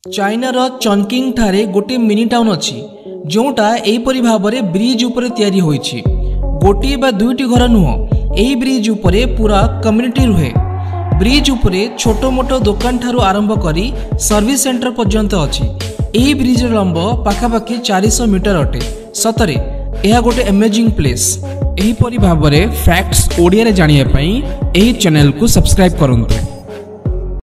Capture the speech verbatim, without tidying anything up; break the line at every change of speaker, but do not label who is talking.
चाइनार चनकिंग ठारे गोटे mini town अच्छी जोटा एपरी भाव में ब्रिज उपरे तैयारी होईछि। गोटे बा दुईटी घर नुह एही ब्रिज उपरे पूरा कम्युनिटी रुहे। ब्रिज उपरे छोटो मोटो दुकान ठारू आरंभ करी सर्विस सेंटर पर्यंत अच्छी। एही ब्रिज लंब पाखापाखि चार सौ मीटर अटे। सतरे यह गोटे अमेजिंग प्लेस। एही परी भाव में फैक्ट्स ओडिया रे जानिया पई एही चैनल को सब्सक्राइब करंतु।